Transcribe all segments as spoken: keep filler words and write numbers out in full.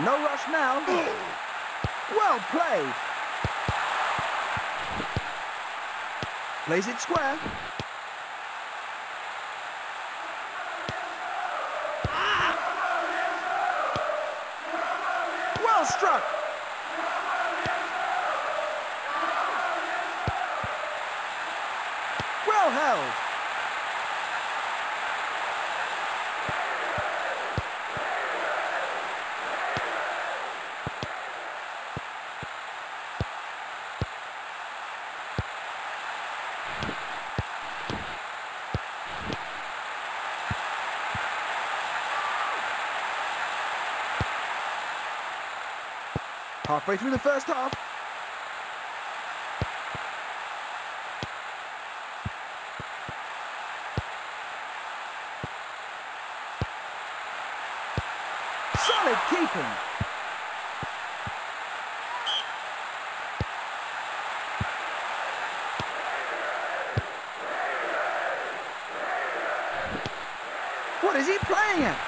No rush now. Well played. Plays it square. Well struck. Well held. Halfway through the first half. Solid keeping. What is he playing at?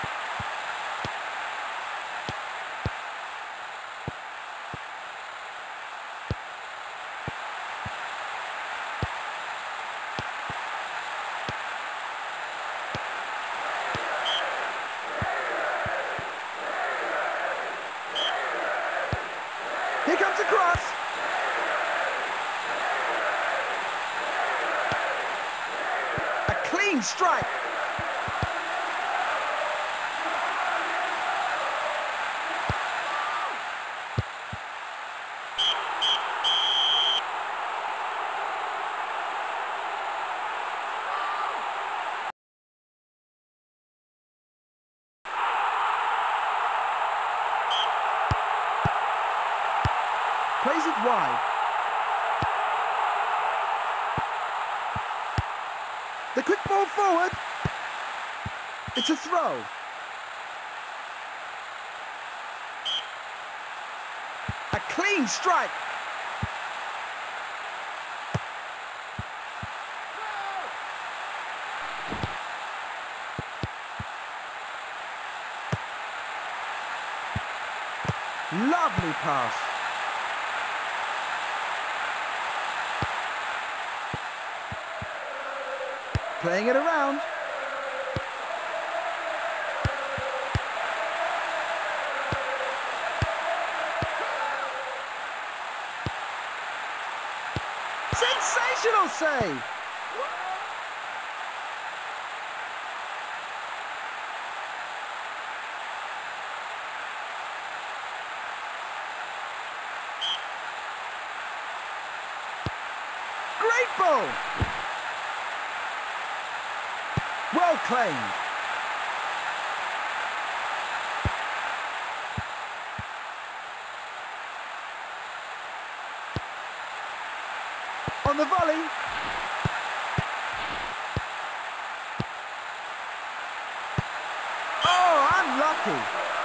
Here comes a cross. A clean strike. Plays it wide. The quick ball forward. It's a throw. A clean strike. Lovely pass. Playing it around. Sensational save. Great ball. Well claimed. On the volley. Oh, unlucky.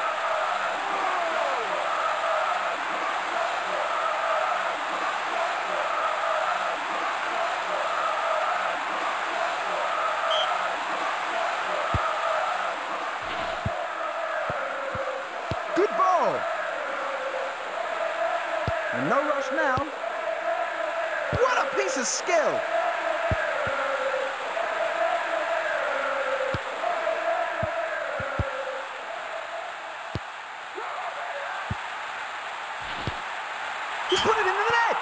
Good ball. And no rush now. What a piece of skill. He's put it into the net.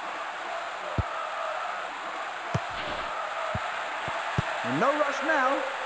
And no rush now.